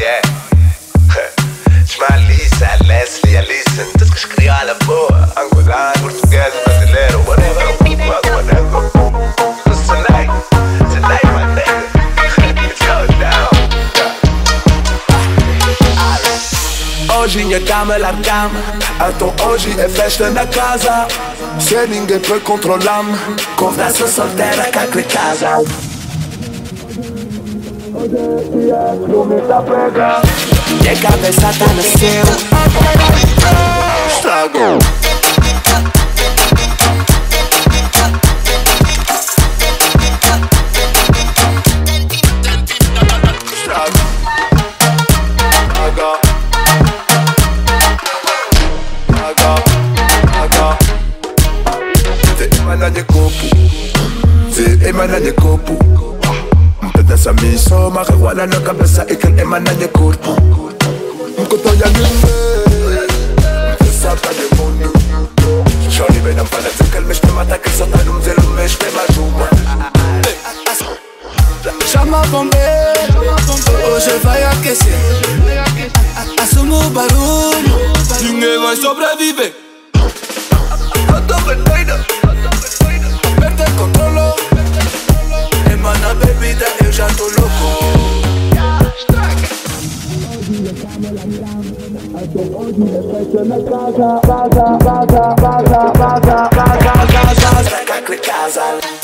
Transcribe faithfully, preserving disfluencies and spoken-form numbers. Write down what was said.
yeah. Schmalisa, Leslie, Alison, tudo que escreveu à boa. Angolano, português, brasileiro, whatever, whatever. Tonight, tonight, my nigga, it's going down. Hoje minha cama larga-me, então hoje é festa na casa. Se ninguém pode controlar-me, conversa solteira cá em casa. Hoje é dia que o meu tá pega. Minha cabeça tá no céu. Xtraga. Emananye kopu, ze emananye kopu. Mpedasa miso, marijuana na kabeza ikan emananye kopu. Mkoto ya nime, mpesaka de monu. Shawty benam fanatikal mesh me mata kisota numzelu mesh me majuma. Chama bombe, hoje vai aquecer. Assumo o barulho, ninguém vai sobreviver. Eu tô vermelho. Perde el controlo. Emana bebida, eu já tô louco. Hoje é festa na casa, casa, casa, casa, casa, casa, casa, casa, casa, casa.